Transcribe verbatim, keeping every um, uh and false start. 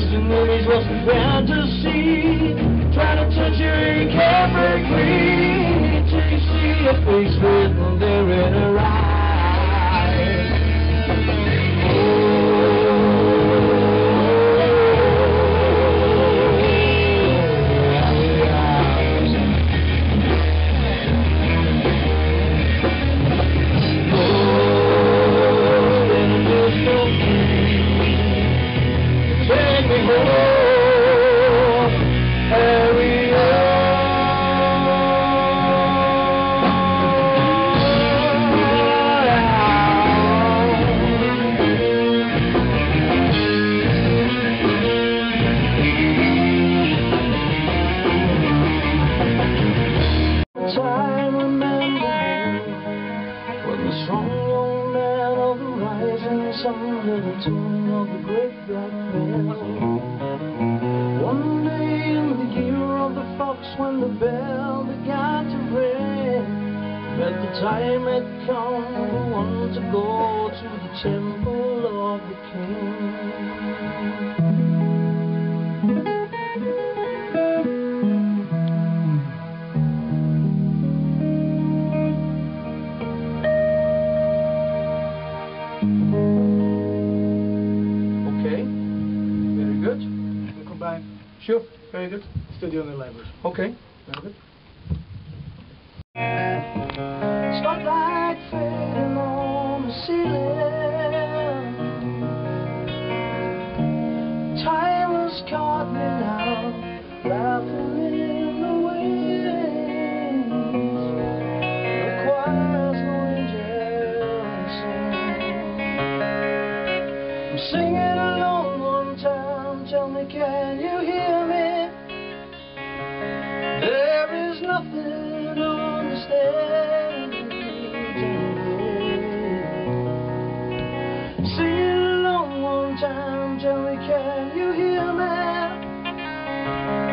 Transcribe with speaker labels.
Speaker 1: Distant memories was a fantasy, trying to touch your ink every green till you see your face written there in her eyes. Time remember when the strong young man of the rising sun heard the tune of the great black bell. One day in the year of the fox, when the bell began to ring, but the time had come for one to go to the temple of the king. Good.
Speaker 2: We'll come back.
Speaker 1: Sure. Very good.
Speaker 2: Studio in the library.
Speaker 1: Okay. Very good.
Speaker 3: Spotlight fading on the ceiling. Time has caught me now, laughing in the wings. No choirs, no angels sing. I'm singing alone one time. Tell me, can you hear me? There is nothing to understand. Sing it along one time. Tell me, can you hear me?